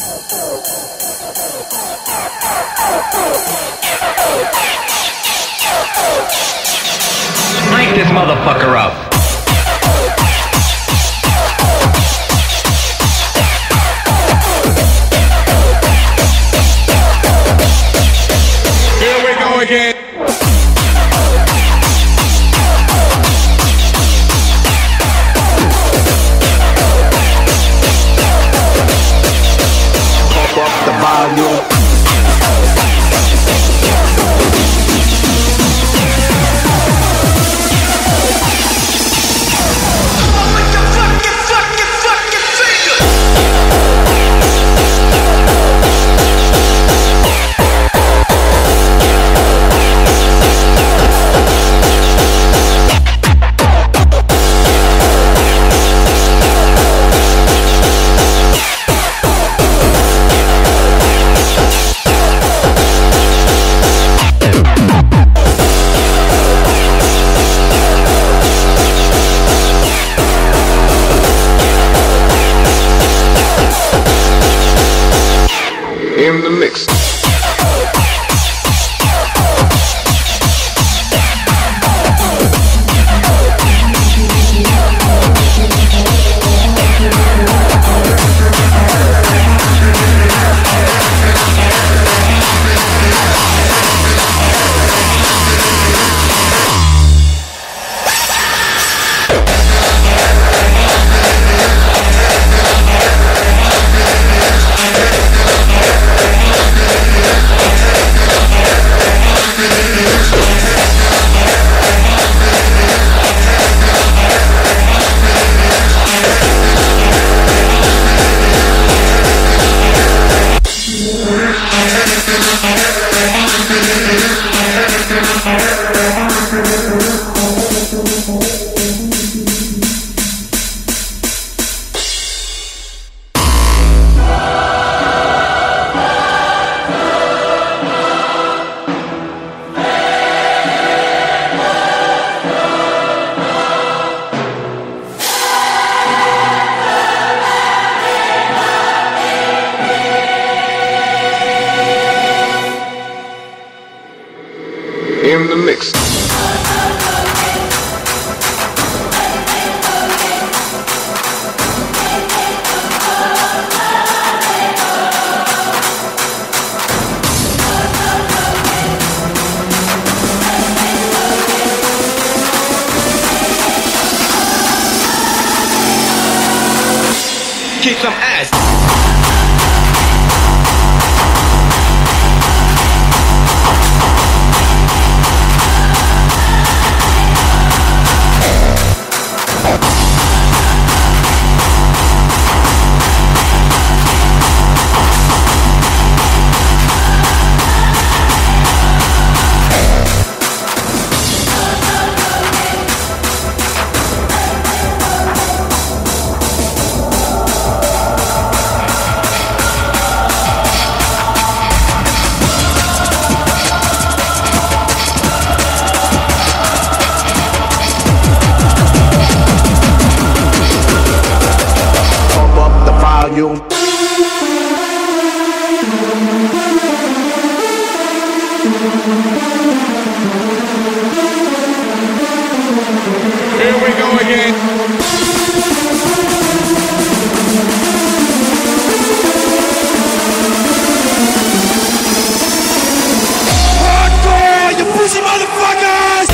Crank this motherfucker up. Here we go again. Pump up the volume. In the mix. In the mix. Kick some ass. volume. Here we go again. Hardcore, you pussy motherfuckers!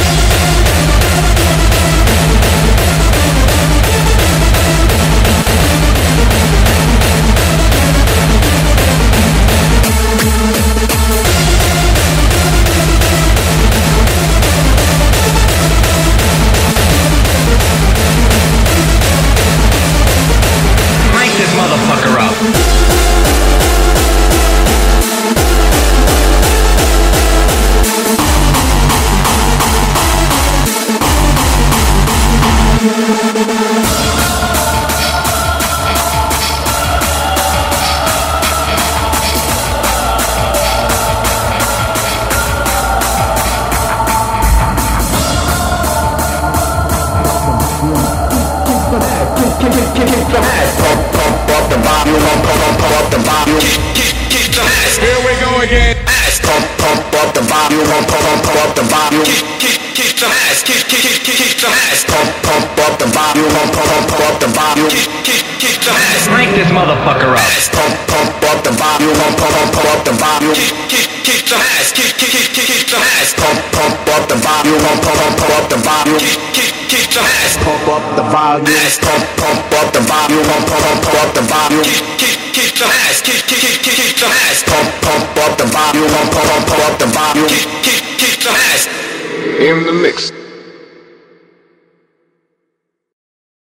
the volume. Kick the ass. Here we go again. Ass. Pump up the volume. Pump up the volume. Kick the ass. Kick the ass. Pump up the volume. Pump up the volume. Kick the ass. Crank this motherfucker up. Pump up the volume. Pump up the volume. Kick the ass. Kick the ass. Pump up the volume. Pump up the volume. Kick the ass. Pump up the volume. Pump up the volume. Pump up the volume. Kick the ass. Kick the ass. Pump up the volume. Pump up the volume. Kick the ass. In the mix.